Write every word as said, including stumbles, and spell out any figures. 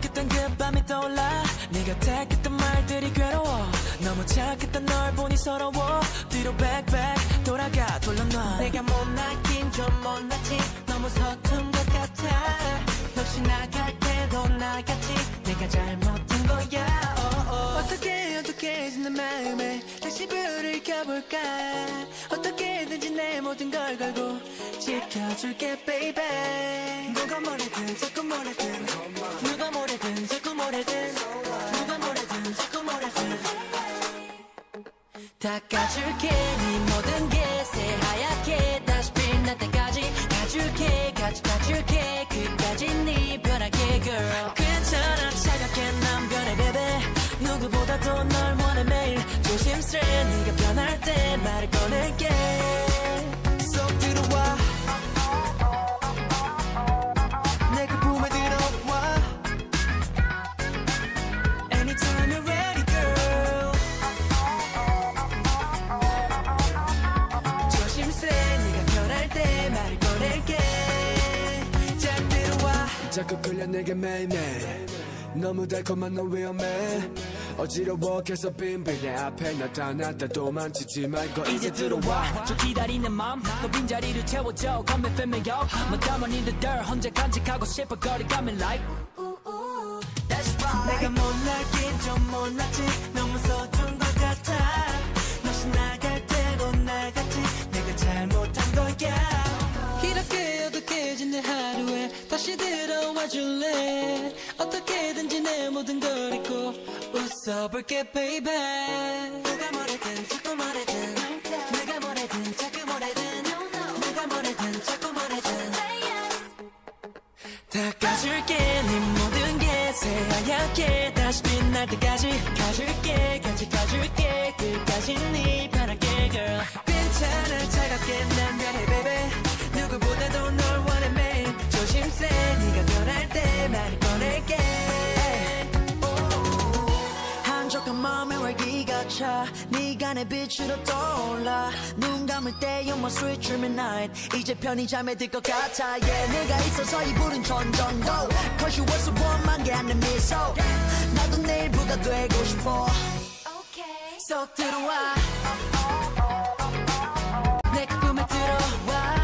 약속했던 그 밤이 떠올라 네가 택했던 말들이 괴로워 너무 착했던 널 보니 서러워 뒤로 백백 돌아가 돌려놔 내가 못났긴 좀 못났지 너무 서툰 것 같아 역시 나갈 때도 나갔지 내가 잘못한 거야 oh, oh. 어떻게 어떻게 내 마음에 다시 불을 켜볼까 어떻게든지 내 모든 걸 걸고 지켜줄게 baby 누가 뭐래든 자꾸 뭐래든 누가 뭐래든 자꾸 뭐래든 누가 뭐래든 자꾸 뭐래든 닦아줄게 네 모든 게 새하얗게 다시 빛날 때까지 가줄게 가지 가줄게 끝까지 네 변하게 girl 괜찮아 차갑게 난 변해 baby 누구보다도 널 원해 매일 조심스레 네가 변할 때 말을 꺼낼게 쏙 들어와 내 그 품에 들어와 Anytime you're ready girl 조심스레 네가 변할 때 말을 꺼낼게 잘 들어와 자꾸 끌려 내게 매일매일 너무 달콤한 너 위험해 어지러워 계속 빈빈 내 앞에 나타났다 도망치지 말고 이제 들어와 저 기다리는 맘 또 빈자리를 채워줘 Come and fill me up 뭐 담은 in the dirt 혼자 간직하고 싶어 거리감이 like That's right 내가 못났긴 좀 못났지 너무 서툰 것 같아 다시 나갈 때도 나갔지 내가 잘못한 거야 이렇게 어둑해진 내 하루에 다시 들어와 줄래 어떻게든지 내 모든 걸 잊고 웃어볼게 baby 누가 뭐래든 자꾸 뭐래든 내가 뭐래든 자꾸 뭐래든 누가 뭐래든 자꾸 뭐래든 닦아줄게 네 모든 게 새하얗게 다시 빛날 때까지 가줄게 같이 가줄게 끝까지 네 변하게 girl 괜찮아 차갑게 난 변해 baby 누구보다도 널 원해 매일 조심스레 네가 변할 때 말을 꺼낼게 한적한 마음에 활기가 차 네가 내 빛으로 떠올라 눈 감을 때 you're my sweet dream at night 이제 편히 잠에 들 것 같아 yeah 네가 있어서 이 불은 천정도 Cause you were so warm 만개 않는 미소 나도 내일보다 되고 싶어 쏙 들어와 내 꿈에 들어와